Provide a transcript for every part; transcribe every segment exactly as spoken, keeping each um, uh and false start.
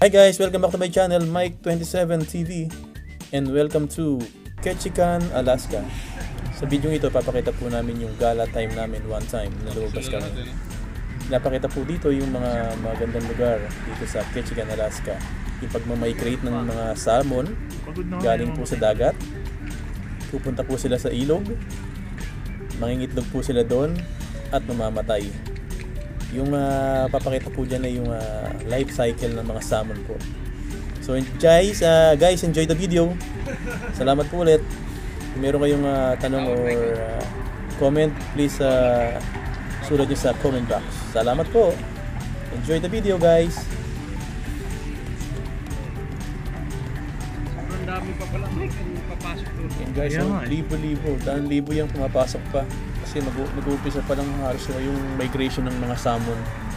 Hi guys, welcome back to my channel, Mike twenty-seven T V, and welcome to Ketchikan, Alaska. Sa video ito, papakita po namin yung gala time namin one time na lumabas kami. Napakita po dito yung mga magandang lugar dito sa Ketchikan, Alaska. Yung pagmamigrate ng mga salmon galing po sa dagat. Pupunta po sila sa ilog, mangingitlog po sila doon at mamamatay. Yung uh, papakita po dyan ay yung uh, life cycle ng mga salmon po. So guys, uh, guys enjoy the video. Salamat po ulit. Kung meron kayong uh, tanong or uh, comment, please uh, sulat nyo sa comment box. Salamat po. Enjoy the video guys. Ang dami pa pala ang papasok doon. And guys, so, libo-libo, daan libo yung pumapasok pa. Kasi mag-uumpisa pa lang halos yung migration ng mga salmon.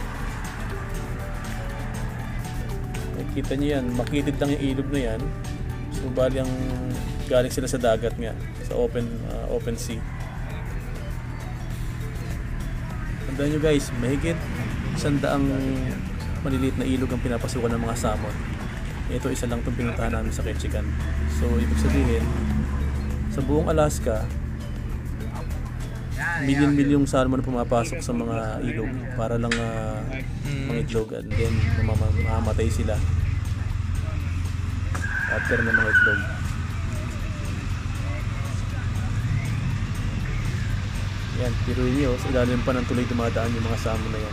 Nakikita nyo yan, makitid lang yung ilog na yan. So bali ang galing sila sa dagat nga, sa open uh, open sea. Tandaan nyo guys, mahigit isang daang maliliit na ilog ang pinapasukan ng mga salmon. Ito isa lang itong pinuntahan namin sa Ketchikan. So ibig sabihin, sa buong Alaska, milyon-milyong salmon pumapasok sa mga ilog para lang uh, mangitlog, and then mamamatay sila after ng mga itlog. Yan, piruin nyo, sa ilalim pa ng tuloy dumadaan yung mga salmon na yan.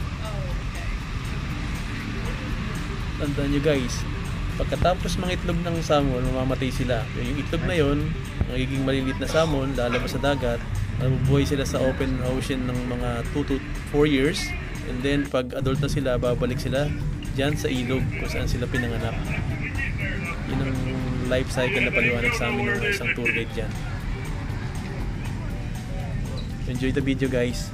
Tandaan nyo guys, pagkatapos mga itlog ng salmon, mamamatay sila. Yung itlog na yon, magiging maliliit na salmon, lalabas sa dagat, mabubuhay sila sa open ocean ng mga two to four years, and then pag adult na sila, babalik sila dyan sa ilog kung saan sila pinanganak. Yun ang life cycle na paliwanag sa amin ng isang tour guide dyan. Enjoy the video guys.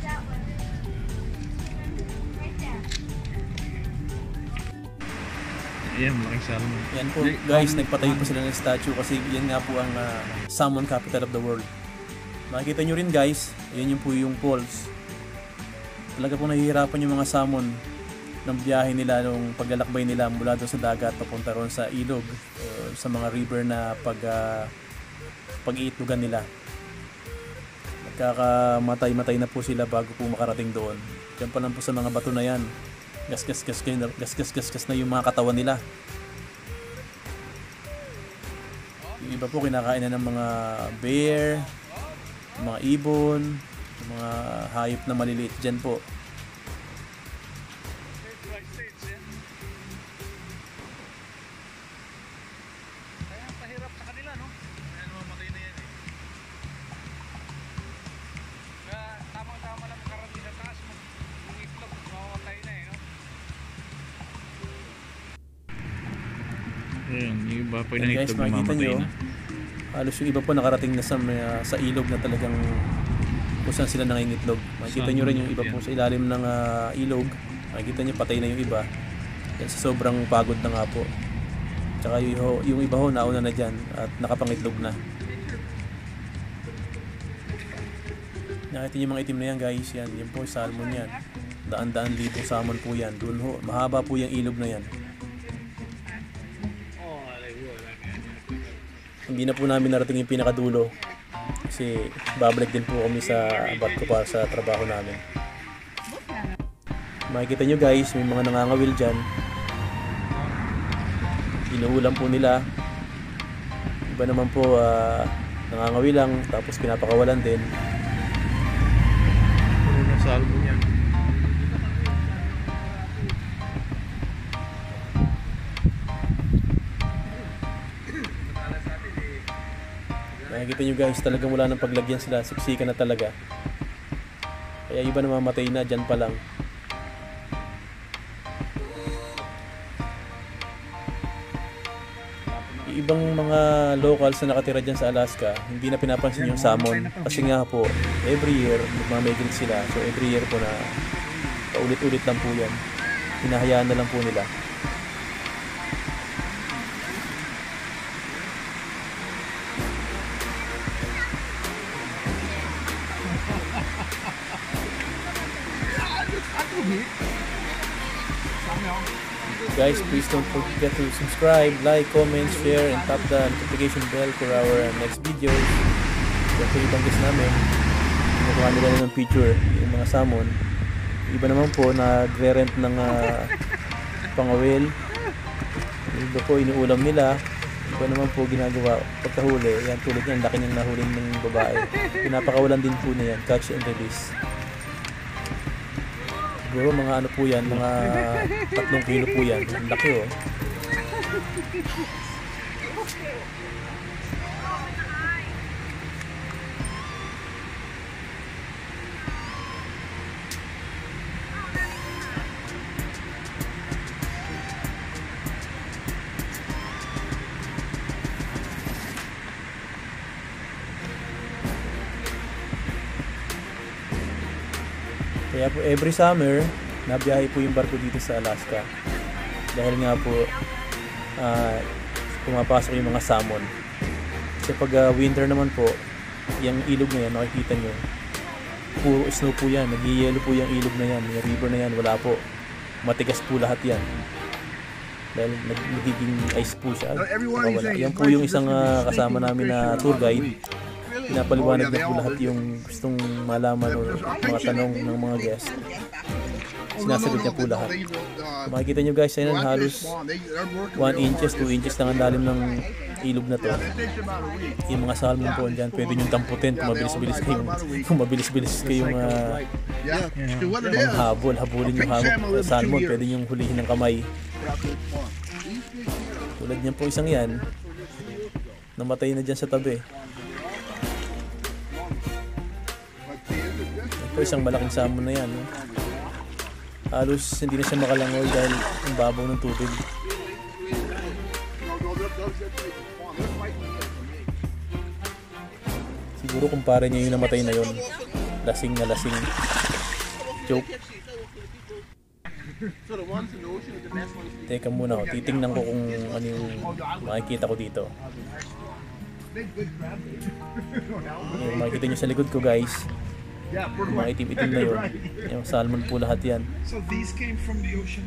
Ayan, malaking salmon. Yan po guys, nagpatayo po sila ng statue kasi yan nga po ang uh, salmon capital of the world. Makikita nyo rin guys, yan yung po yung falls. Talaga po nahihirapan yung mga salmon ng biyahe nila, nung paglalakbay nila mula doon sa dagat papunta ron sa ilog, uh, sa mga river na pag uh, pag-iitlogan nila. Nagkakamatay-matay na po sila bago po makarating doon. Diyan pa lang po sa mga bato na yan, gas-gas-gas na yung mga katawan nila. Yung iba po kinakain na ng mga bear, mga ibon, mga hayop na maliliit dyan po. Kaya pahirap sa kanila, no? Kaya mamatay na yan eh. Kaya tamang-tama lang karami sa taas, yung itlog, mamatay na eh, no? Ayan, yung iba pag nangitlog mamatay na. Halos yung iba po nakarating na sa, uh, sa ilog na talagang kung saan sila nangingitlog. Makikita nyo rin yung iba po sa ilalim ng uh, ilog. Makikita nyo patay na yung iba. Yan, sa sobrang pagod na nga po. Tsaka yung, yung iba ho nauna na dyan at nakapangitlog na. Nakita nyo yung mga itim na yan guys. Yan, yan po salmon yan. Daan-daan libong salmon po yan. Doon ho, mahaba po yung ilog na yan. Hindi na po namin narating yung pinakadulo kasi babalik din po kami sa barko para sa trabaho namin. Makikita nyo guys, may mga nangangawil dyan. Inuulam po nila. Iba naman po uh, nangangawil lang tapos pinapakawalan din. Puro na salmon yan. Nakikita nyo guys, talagang wala nang paglagyan sila, siksikan na talaga. Kaya iba namamatay na dyan pa lang. Ibang mga locals na nakatira dyan sa Alaska, hindi na pinapansin yung salmon. Kasi nga po, every year, magmamigrate sila. So every year po na paulit-ulit lang po yan. Hinahayaan na lang po nila. Guys, please don't forget to subscribe, like, comment, share, and tap the notification bell for our next videos. Ito po ibang guest namin. Kinukuha nila ng picture yung mga salmon. Iba naman po nagre-rent ng uh, pangawil. Iba po inuulam nila. Iba naman po ginagawa pagkahuli. Yan, tulad yan, laki niyang nahuli ng babae. Pinapakawalan din po niya yan, catch and release. Siguro mga ano po yan, mga tatlong kilo po yan. Ang laki oh. Kaya po every summer, nabiyahe po yung barko dito sa Alaska. Dahil nga po, uh, pumapasok yung mga salmon. Kasi pag uh, winter naman po, yung ilog na yan, makikita nyo, puro snow po yan. Nag-yellow po yung ilog na yan. Yung river na yan, wala po. Matigas po lahat yan. Dahil nagiging ice po siya. Wala. Yan po yung isang uh, kasama namin na tour guide. Pinapaliwanag na po lahat yung gustong malaman o mga tanong ng mga guest. Sinasagot niya po lahat. Kung makikita nyo guys, ayun, halos one inches, two inches lang ang lalim ng ilog na to. Yung mga salmon po dyan, pwede nyo tamputin kung mabilis-bilis kayong kung mabilis-bilis kayong uh, mga habol, habulin yung habol. Salmon, pwede nyo hulihin ng kamay. Tulad niyan po isang yan, namatay na dyan sa tabi. Ito isang malaking salmon na yan. No? Halos hindi na siya makalangoy dahil ang babaw ng tubig. Siguro kumpare niya yung namatay na yon. Lasing na lasing. Joke. Teka muna, oh. Titingnan ko kung ano yung makikita ko dito. Yung makikita nyo sa likod ko guys, yung mga itim-itim na yun, yung salmon po lahat yan. So these came from the ocean.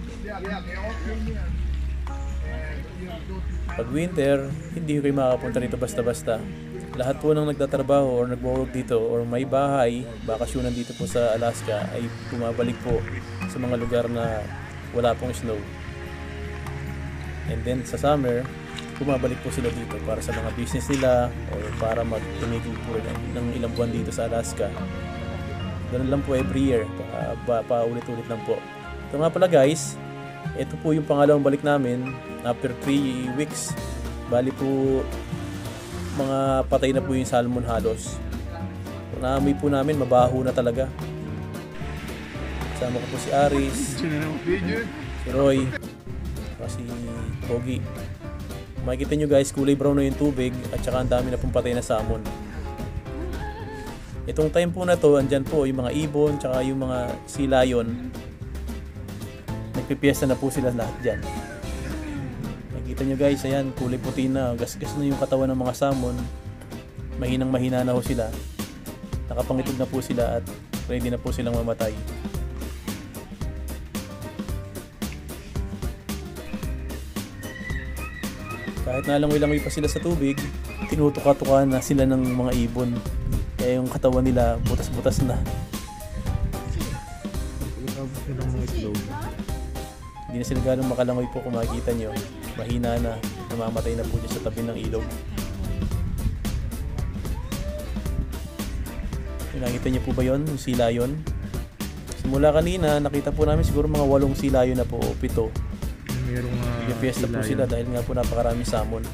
Pag winter, hindi kayo makakapunta rito basta-basta. Lahat po ng nagtatrabaho or nagwo-work dito or may bahay, bakasyonan dito po sa Alaska ay bumabalik po sa mga lugar na wala pong snow. And then sa summer, bumabalik po sila dito para sa mga business nila o para mag-tumigil po ng ilang buwan dito sa Alaska. Ganun lang po every year, pa, pa, paulit-ulit lang po. Ito nga pala guys, ito po yung pangalawang balik namin after three weeks. Bali po mga patay na po yung salmon halos. Kung naamoy po namin, mabaho na talaga. Kasama ko po si Aris, si Roy, si Pogi. Makikita nyo guys, kulay brown na yung tubig at saka ang dami na pong patay na salmon. Itong time po na to, andyan po yung mga ibon tsaka yung mga sea lion. Nagpipiesta na po sila lahat dyan. Nakikita nyo guys, ayan, kulay puti na, gas-gas na yung katawan ng mga salmon. Mahinang mahina na po sila. Nakapangitog na po sila at ready na po silang mamatay. Kahit nalangoy-langoy pa sila sa tubig, tinutuka-tuka na sila ng mga ibon. Kaya yung katawan nila butas-butas na. Hindi na sila ganong makalangoy po kung makikita nyo. Mahina na, namamatay na po dyan sa tabi ng ilog. Nakita nyo po ba yun? Yung sea lion? Simula kanina, nakita po namin siguro mga walong sea lion na po o pito. Merong uh, Nagpiesta po sila dahil nga po napakaraming salmon.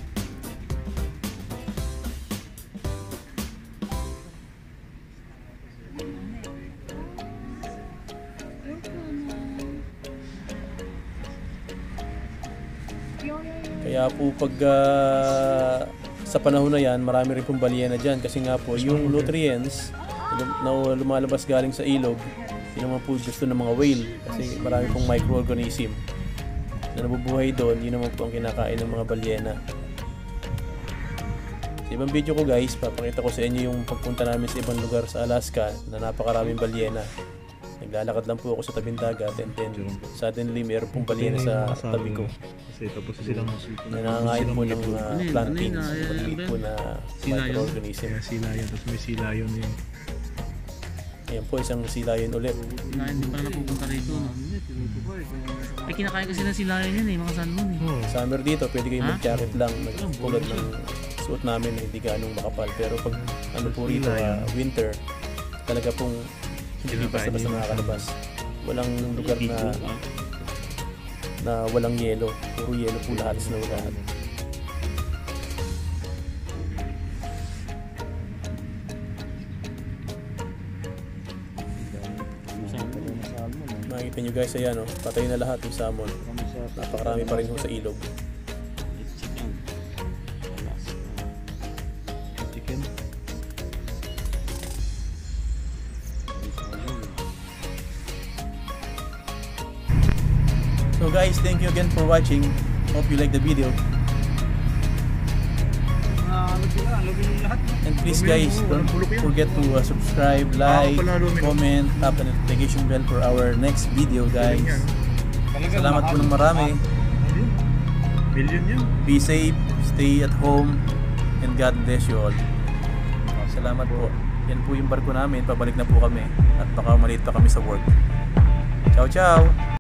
Kaya po pag uh, sa panahon na yan, marami rin pong balyena dyan kasi nga po yung nutrients na lumalabas galing sa ilog, yun naman po gusto ng mga whale kasi marami pong microorganism na nabubuhay doon, yun naman po ang kinakain ng mga balyena. Sa ibang video ko guys, papakita ko sa inyo yung pagpunta namin sa ibang lugar sa Alaska na napakaraming balyena. Naglalakad lang po ako sa tabing dagat and then suddenly meron pong balyena sa tabi ko. Kasi tapos silang Nangangain po ng uh, Ano yun? plantains, Ano yun? Ah, maliliit po na Silayon? microorganism. Kaya sila yan, tapos may sila yun yun. Ayan po, isang silayon ulit. Na hindi pa na napupunta rito, no? Eh, kinakain kasi ng silayan yan eh, mga salmon eh. Oh. Summer dito, pwede kayong Ha? mag-jacket lang, tulad ng suot namin na hindi ganong makapal. Pero pag ano po rito, ah, winter, talaga pong hindi basta-basta makakalabas. Walang lugar na na walang yelo. Puro yelo po lahat, snow lahat. Makikita nyo guys, ayan o, patay na lahat yung salmon. Napakarami pa rin ho sa ilog. Chicken. So guys, thank you again for watching. Hope you like the video. And please guys, don't forget to uh, subscribe, like, comment, tap the notification bell for our next video guys. Salamat po ng marami. Million yun. Be safe, stay at home, and God bless you all. Salamat po. Yan po yung barko namin, pabalik na po kami. At baka maliit pa kami sa work. Ciao ciao!